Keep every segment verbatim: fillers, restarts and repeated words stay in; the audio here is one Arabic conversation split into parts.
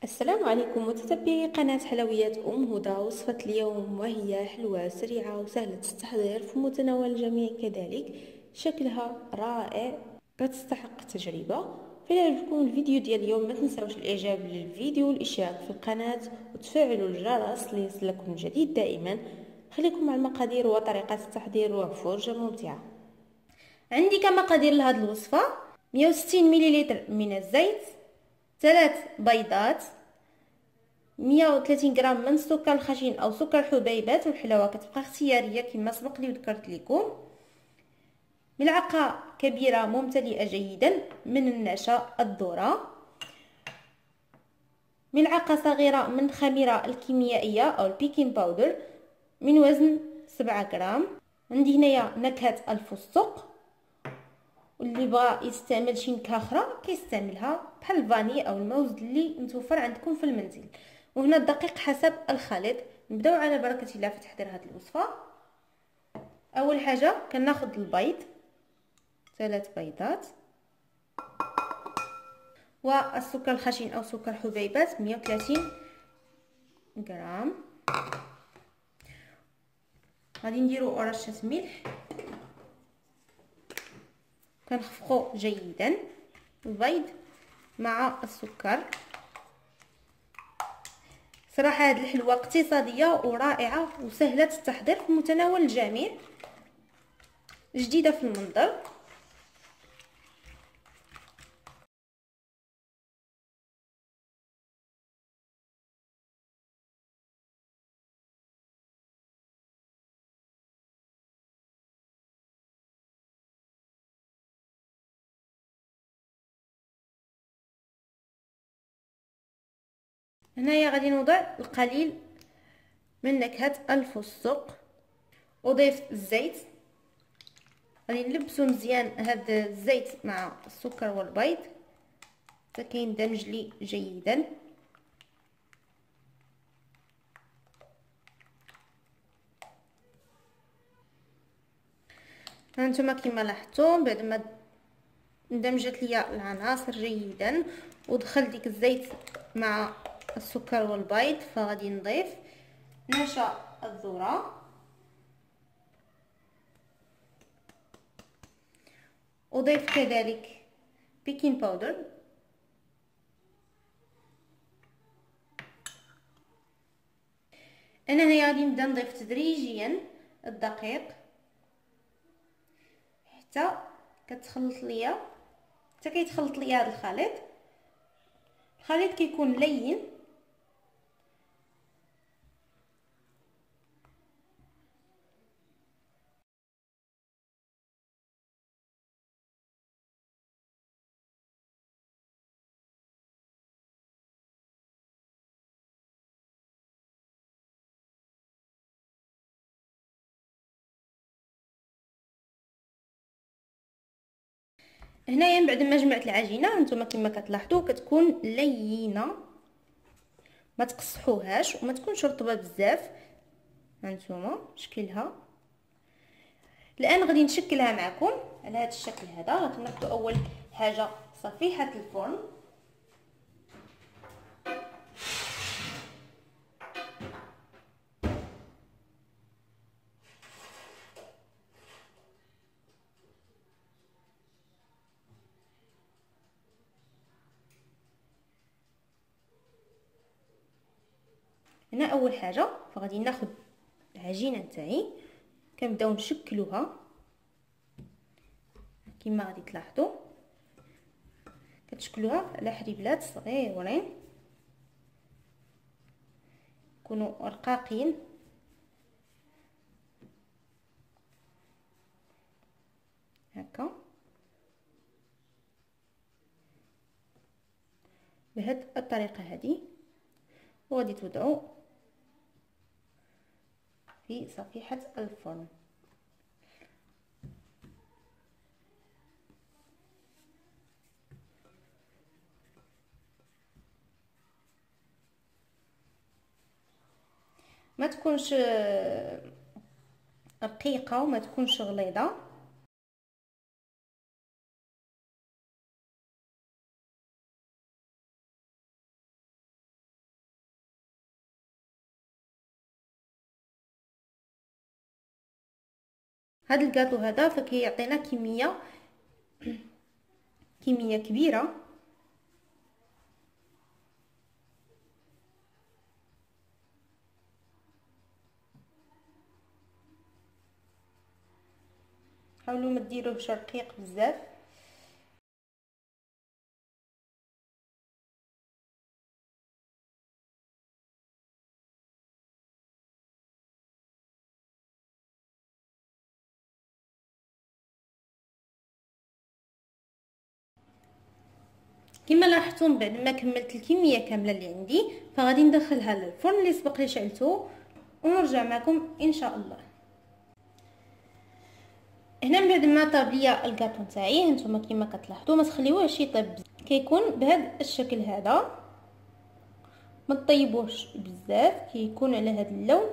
السلام عليكم متتبعي قناة حلويات أم هدى. وصفة اليوم وهي حلوة سريعة وسهلة التحضير في متناول الجميع، كذلك شكلها رائع كتستحق التجربة. فإذا عجبكم الفيديو ديال اليوم ما تنسوش الاعجاب للفيديو والاشتراك في القناة وتفعلوا الجرس ليصلكم الجديد دائما. خليكم مع المقادير وطريقة التحضير وفرجة ممتعة. عندي كمقادير لهذه الوصفة مئة وستين مليلتر من الزيت، ثلاث بيضات، مئة وثلاثين غرام من السكر الخشن او سكر حبيبات، والحلاوه كتبقى اختياريه كما سبق لي وذكرت لكم، ملعقه كبيره ممتلئه جيدا من النشا الذره، ملعقه صغيره من الخميره الكيميائيه او البيكين باودر من وزن سبعة غرام. عندي هنايا نكهه الفستق، واللي بغى يستعمل شي نكهه اخرى كيستعملها بحال الفاني او الموز اللي متوفر عندكم في المنزل. وهنا الدقيق حسب الخليط. نبداو على بركه الله في تحضير هذه الوصفه. اول حاجه كناخذ البيض، ثلاث بيضات، والسكر الخشن او سكر حبيبات مئة وثلاثين غرام. غادي نديرو رشه ملح، كنخفقو جيدا البيض مع السكر. صراحه هذه الحلوه اقتصاديه ورائعه وسهله التحضير في متناول الجميع، جديده في المنظر. هنايا غادي نوضع القليل من نكهه الفستق، اضيف الزيت. غادي نلبسو مزيان هذا الزيت مع السكر والبيض حتى كيندمج لي جيدا. هانتوما كما لاحظتم بعد ما اندمجت ليا العناصر جيدا ودخل ديك الزيت مع السكر والبيض، فغادي نضيف نشا الذره، اضيف كذلك بيكين باودر، انا هنا غادي نبدا نضيف تدريجيا الدقيق حتى كتخلط ليا حتى كيتخلط ليا هذا الخليط. الخليط كيكون لين هنايا. من بعد ما جمعت العجينه نتوما كما كتلاحظوا كتكون لينه، ما تقصحوهاش وما تكونش رطبه بزاف. هانتوما شكلها. الان غادي نشكلها معكم على هذا الشكل هذا. غادي ناخذ اول حاجه صفيحه الفرن، هنا اول حاجه فغادي ناخذ العجينه نتاعي كنبداو نشكلوها كما غادي تلاحظوا. كتشكلوها على حريبلات صغيورين يكونوا رقاقين هكا بهذه الطريقه هذه، وغادي توضعوا في صفيحه الفرن. ما تكونش رقيقه وما تكونش غليظه. هذا الكاطو هذا فكيعطينا كميه كميه كبيره. حاولوا ما ديروهش رقيق بزاف. كما لاحظتم بعد ما كملت الكميه كامله اللي عندي فغادي ندخلها للفرن اللي سبق لي شعلته ونرجع معكم ان شاء الله. هنا من بعد ما طاب ليا الكاطو نتاعي هانتوما كما كتلاحظوا ما تخليوهش يطيب بزاف، كيكون بهذا الشكل هذا، ما تطيبوش بزاف، كيكون على هذا اللون.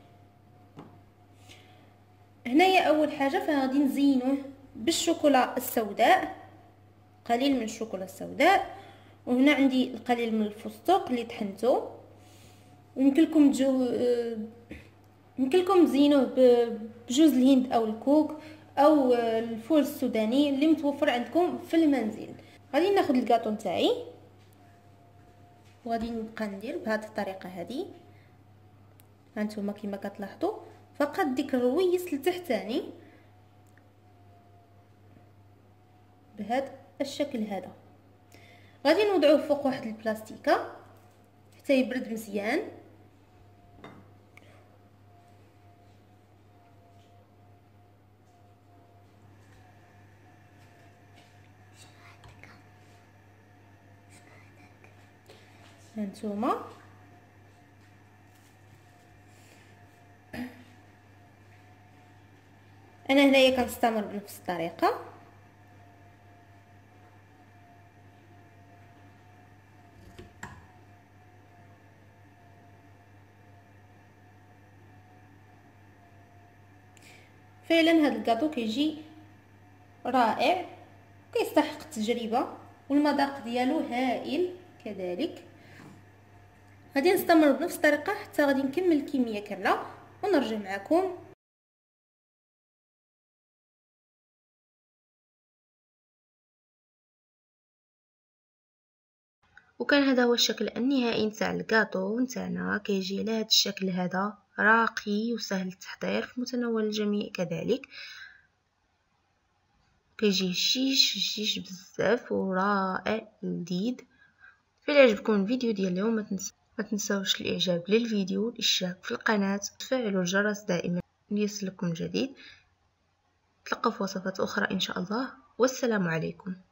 هنايا اول حاجه فغادي نزينوه بالشوكولا السوداء، قليل من الشوكولا السوداء، وهنا عندي القليل من الفستق اللي طحنته. يمكن لكم تجو يمكن لكم تزينوه بجوز الهند او الكوك او الفول السوداني اللي متوفر عندكم في المنزل. غادي ناخذ الكاطو نتاعي وغادي نبقى ندير بهذه الطريقه هذه. هانتوما كما كتلاحظوا فقط ديك الرويس لتحتاني بهذا الشكل هذا. غادي نوضعوه فوق واحد البلاستيكه حتى يبرد مزيان. هانتوما انا هنايا كنستمر بنفس الطريقه. فعلا هذا الكاطو كيجي رائع كيستحق التجربه والمذاق ديالو هائل كذلك. غادي نستمر بنفس الطريقه حتى غادي نكمل الكميه كامله ونرجع معكم. وكان هذا هو الشكل النهائي نتاع الكاطو نتاعنا، كيجي على هذا الشكل هذا، راقي وسهل التحضير في متناول الجميع كذلك. كيجي هشيش هشيش بزاف ورائع لذيذ. فإلا عجبكم الفيديو ديال اليوم ما تنسوا ما تنساوش الاعجاب للفيديو، الاشتراك في القناه، وتفعلوا الجرس دائما ليصلكم جديد. تلقوا في وصفات اخرى ان شاء الله، والسلام عليكم.